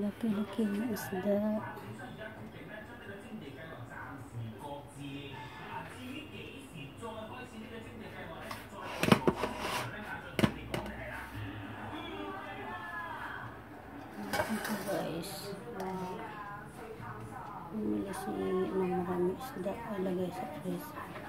Laki-laki na isda. Ito guys, bumili si marami isda, ilagay sa freezer.